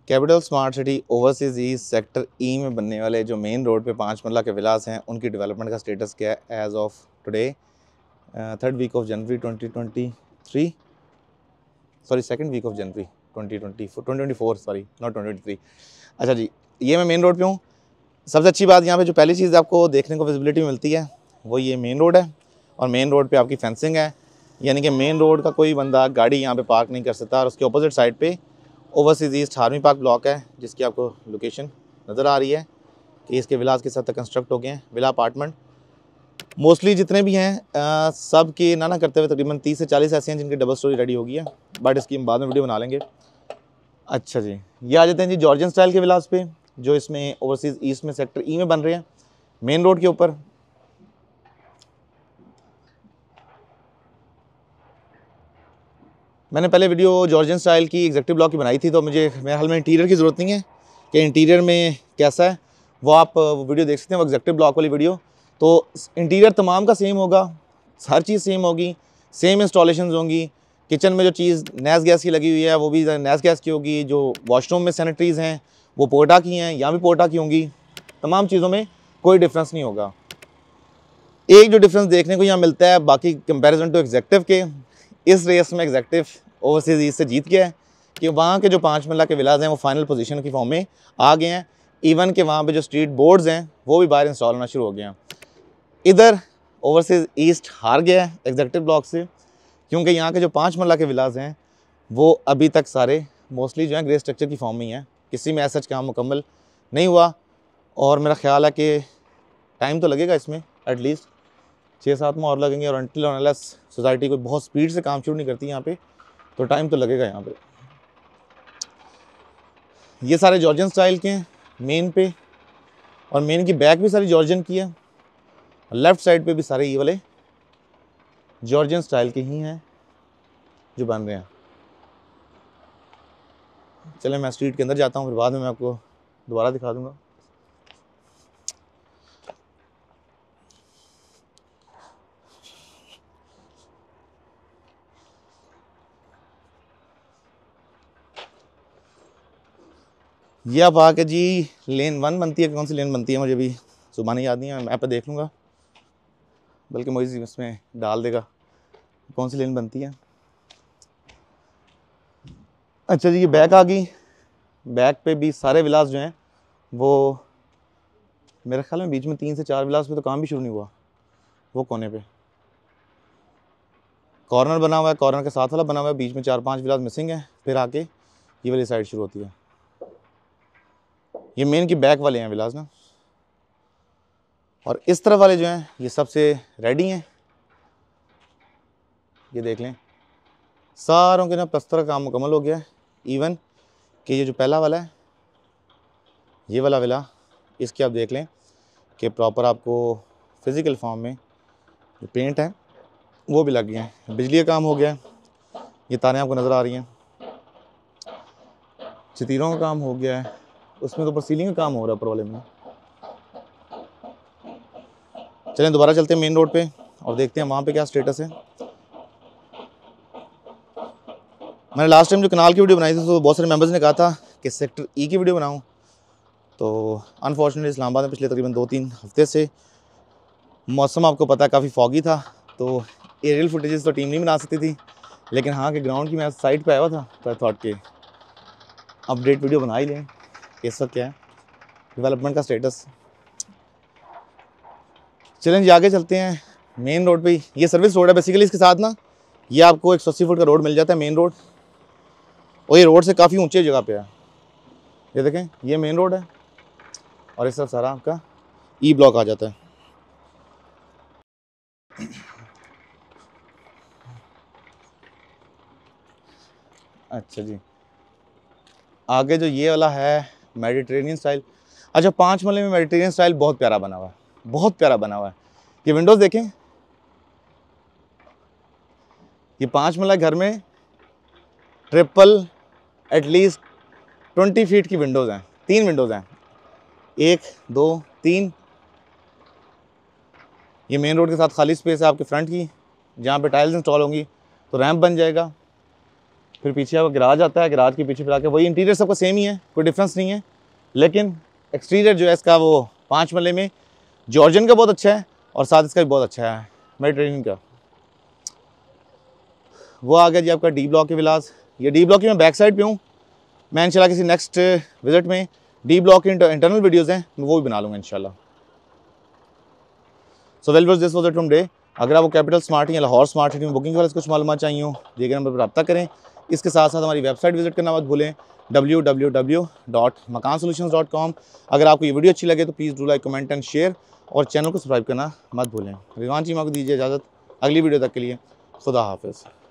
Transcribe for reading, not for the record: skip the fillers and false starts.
Capital smart city overseas east sector E में बनने वाले जो मेन रोड पे 5 मरला के विलास हैं, उनकी डेवलपमेंट का स्टेटस क्या है as of today 3rd week of January 2023, sorry 2nd week of January 2024, sorry not 2023। अच्छा जी, ये मैं मेन रोड पे हूँ। सबसे अच्छी बात यहाँ पे जो पहली चीज़ आपको देखने को विजिबिलिटी मिलती है वो ये मेन रोड है, और मेन रोड पे आपकी फेंसिंग है, यानी कि मेन रोड का कोई बंदा गाड़ी यहाँ पे पार्क नहीं कर सकता। और उसके अपोजिट साइड पे overseas east army park block है, जिसकी आपको लोकेशन नज़र आ रही है कि इसके विलास के साथ कंस्ट्रक्ट हो गए हैं विला अपार्टमेंट। मोस्टली जितने भी हैं सब के ना करते हुए तकरीबन 30 से 40 ऐसे हैं जिनकी डबल स्टोरी रेडी हो गई है, बट इसकी हम बाद में वीडियो बना लेंगे। अच्छा जी, ये आ जाते हैं जी जॉर्जियन स्टाइल के विलास पे, जो इसमें ओवरसीज ईस्ट में सेक्टर ई में बन रहे हैं मेन रोड के ऊपर। मैंने पहले वीडियो जॉर्जियन स्टाइल की एग्जेक्टिव ब्लॉक की बनाई थी, तो मुझे मेरे हाल में इंटीरियर की ज़रूरत नहीं है कि इंटीरियर में कैसा है, वो आप वीडियो देख सकते हैं, वो एग्जेक्टिव ब्लॉक वाली वीडियो। तो इंटीरियर तमाम का सेम होगा, हर चीज़ सेम होगी, सेम इंस्टॉलेशंस होंगी। किचन में जो चीज़ नैस गैस की लगी हुई है वो भी नैस गैस की होगी, जो वॉशरूम में सैनिटरीज़ हैं वो पोर्टा की हैं, यहाँ भी पोर्टा की होंगी। तमाम चीज़ों में कोई डिफरेंस नहीं होगा। एक जो डिफरेंस देखने को यहाँ मिलता है बाकी कंपैरिजन टू एग्जेक्टिव के, इस रेस में एग्जेक्टिव ओवरसीज ईस्ट से जीत गया है कि वहाँ के जो 5 मरला के विलास हैं वो फाइनल पोजीशन की फॉर्म में आ गए हैं। इवन के वहाँ पे जो स्ट्रीट बोर्ड्स हैं वो भी बाहर इंस्टॉल होना शुरू हो गए हैं। इधर ओवरसीज ईस्ट हार गया है एग्जेक्टिव ब्लॉक से, क्योंकि यहाँ के जो 5 मरला के विलास हैं वो अभी तक सारे मोस्टली जो है ग्रे स्ट्रक्चर की फॉर्म में ही हैं, किसी में ऐसा काम मुकम्मल नहीं हुआ। और मेरा ख्याल है कि टाइम तो लगेगा इसमें, एटलीस्ट 6-7 माह और लगेंगे। और अनटिल अनलेस सोसाइटी कोई बहुत स्पीड से काम शुरू नहीं करती यहाँ पे, तो टाइम तो लगेगा यहाँ पे। ये सारे जॉर्जियन स्टाइल के हैं मेन पे, और मेन की बैक भी सारी जॉर्जियन की है, लेफ़्ट साइड पे भी सारे ये वाले जॉर्जियन स्टाइल के ही हैं जो बन रहे हैं। चलें मैं स्ट्रीट के अंदर जाता हूँ, फिर बाद में मैं आपको दोबारा दिखा दूँगा। ये अब आके जी लेन 1 बनती है, कौन सी लेन बनती है मुझे भी जुबानी याद नहीं है, मैप पे देख लूँगा, बल्कि मुझे इसमें डाल देगा कौन सी लेन बनती है। अच्छा जी, ये बैक आ गई। बैक पे भी सारे विलास जो हैं वो मेरे ख्याल में बीच में 3 से 4 विलास पे तो काम भी शुरू नहीं हुआ। वो कोने पे कॉर्नर बना हुआ है, कॉर्नर के साथ वाला बना हुआ है, बीच में 4-5 विलास मिसिंग है, फिर आके ये वाली साइड शुरू होती है। ये मेन की बैक वाले हैं विलास ना, और इस तरफ वाले जो हैं ये सबसे रेडी हैं। ये देख लें, सारों के ना प्लस्तर का काम मुकम्मल हो गया है। इवन कि ये जो पहला वाला है ये वाला विला, इसकी आप देख लें कि प्रॉपर आपको फिज़िकल फॉर्म में जो पेंट है वो भी लग गया है, बिजली का काम हो गया है, ये तारें आपको नज़र आ रही हैं, चतीरों का काम हो गया है, उसमें तो ऊपर सीलिंग का काम हो रहा है ऊपर वाले में। चलें दोबारा चलते हैं मेन रोड पे और देखते हैं वहाँ पे क्या स्टेटस है। मैंने लास्ट टाइम जो कनाल की वीडियो बनाई थी तो बहुत सारे मेंबर्स ने कहा था कि सेक्टर ई की वीडियो बनाऊं, तो अनफॉर्चुनेटली इस्लामाबाद में पिछले तकरीबन 2-3 हफ्ते से मौसम आपको पता है काफ़ी फॉगी था, तो एरियल फुटेजेस तो टीम नहीं बना सकती थी, लेकिन हाँ कि ग्राउंड की मैं साइट पे आया हुआ था, तो आई थॉट के अपडेट वीडियो बना ही लें इस वक्त क्या है डेवलपमेंट का स्टेटस। चलें जी आगे चलते हैं। मेन रोड पे ये सर्विस रोड है बेसिकली, इसके साथ ना ये आपको 180 फुट का रोड मिल जाता है मेन रोड, और ये रोड से काफ़ी ऊंचे जगह पे है। ये देखें ये मेन रोड है और इस तरफ सारा आपका ई ब्लॉक आ जाता है। अच्छा जी, आगे जो ये वाला है मेडिटेरेनियन स्टाइल। अच्छा, 5 मरले में मेडिटेरेनियन स्टाइल बहुत प्यारा बना हुआ है, बहुत प्यारा बना हुआ है। ये विंडोज़ देखें, ये 5 मरला घर में ट्रिपल एटलीस्ट 20 फीट की विंडोज़ हैं, 3 विंडोज़ हैं, 1 2 3। ये मेन रोड के साथ खाली स्पेस है आपके फ्रंट की, जहाँ पे टाइल्स इंस्टॉल होंगी तो रैंप बन जाएगा। फिर पीछे आपका गराज आता है, गराज के पीछे फिर आके वही इंटीरियर सबका सेम ही है, कोई डिफरेंस नहीं है, लेकिन एक्सटीरियर जो है इसका वो 5 मरले में जॉर्जियन का बहुत अच्छा है और साथ इसका भी बहुत अच्छा है मेडिटेरेनियन का। वो आ गया जी आपका डी ब्लॉक के विलास। ये डी ब्लॉक की मैं बैक साइड पे हूँ। मैं इंशाल्लाह किसी नेक्स्ट विजिट में डी ब्लॉक की इंटरनल वीडियोज़ हैं मैं वो भी बना लूँगा इंशाल्लाह। So well this was it from day. अगर आपको कैपिटल स्मार्ट या लाहौर स्मार्ट सिटी में बुकिंग वाले कुछ मालूमात चाहिए हो, दिए गए नंबर पर रब्ता करें। इसके साथ साथ हमारी वेबसाइट विजिट करना मत भूलें www.makansolutions.com। अगर आपको ये वीडियो अच्छी लगे तो please do like, comment and share और चैनल को सब्सक्राइब करना मत भूलें। रिजवान चीमा को दीजिए इजाज़त, अगली वीडियो तक के लिए खुदा हाफिज़।